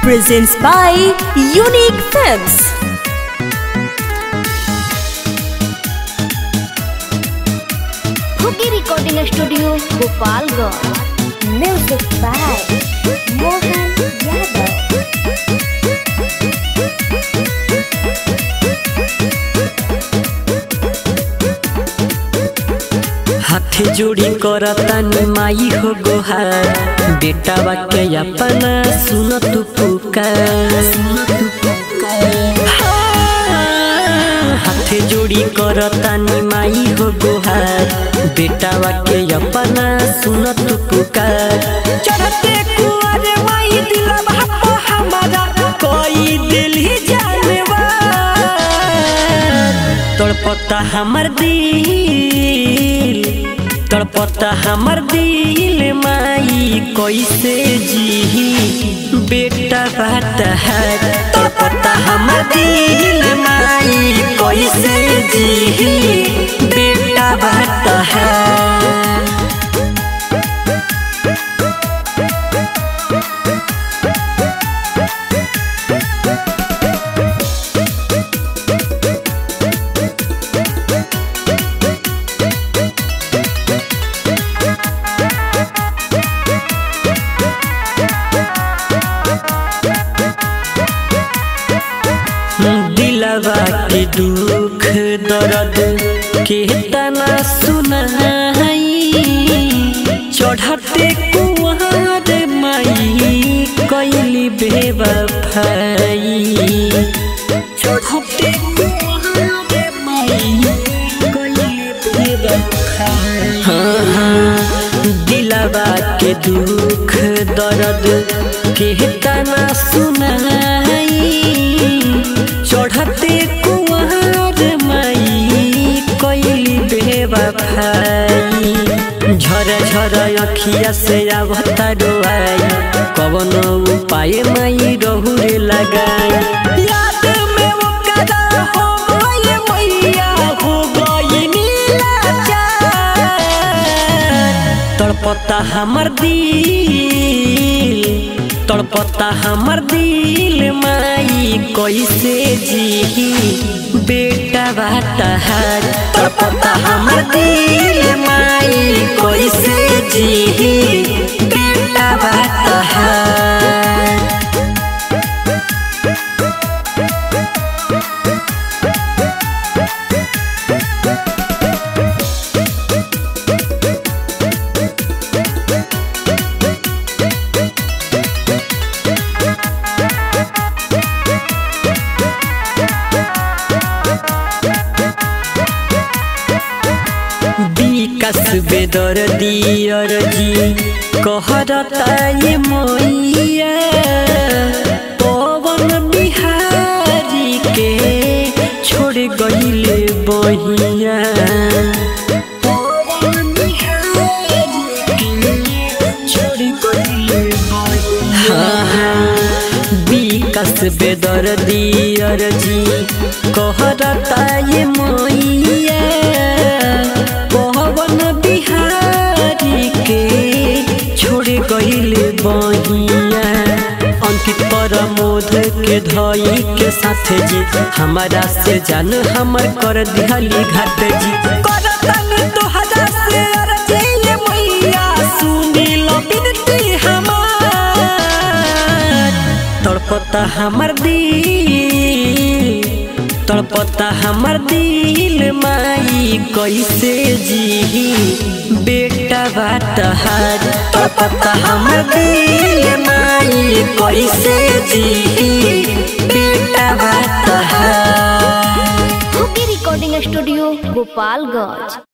presents by Unique Films. हुकी recording studio Gopalganj. Music by Mohan Yadav. हाथे जोड़ी करतानी माई हो गोहार, बेटा के अपना सुन तू पुकार। हाथे जोड़ी करतानी माई हो गोहार, बेटा के अपना सुन तू पुकार। चढ़ते कुआर माई दिलवा पे हमारा कोई दिल ही जानवा, तड़पता हमर दिल, तड़पता हमर दिल माई कैसे जी बेटा बात है। तड़पता हमर दिल माई कैसे जी बेटा बात है। दिलवा के दुख दर्द के तना सुनाई, चढ़ते कुआर माई कैली बेवफाई। चढ़ते कुआर माई कैली बेवफाई। दिलवा के दुख दर्द के तना सुनाई, चढ़ते कुआर माई कैली बेवफाई। झर झर अखिया से आवता रोआई, कवन उपाय माई रहुरे लगाई। याद में वो कदा हो गई मैया, हो गई नीलाचार। तड़पता हमर दिल, तड़पता हमर दिल माई कैसे जी बेटा बात है। तड़पता हमर दिल माई कैसे जी बेटा बात है। कसबे दर दियर जी कहरता ये मोइया, पवन बिहारी के छोड़ गईले बहिया। पवन बिहारी के छोड़ गईले बहिया। कसबे दर दियर जी कहरता ये मोइया, गईले बहिया। अंकित प्रमोद के धई के साथ जी हमारा से जान हमर कर दिहली घाट जी। करतन तोहरा से अर्जी मैया, सुनी लो बिनती हमार। तड़पता हमर दिल, तड़पता हमर दिल माई कैसे जी बेटा बात है। तड़पता हमर दिल माई कैसे जी बेटा बात है। हुकी रिकॉर्डिंग स्टूडियो गोपालगंज।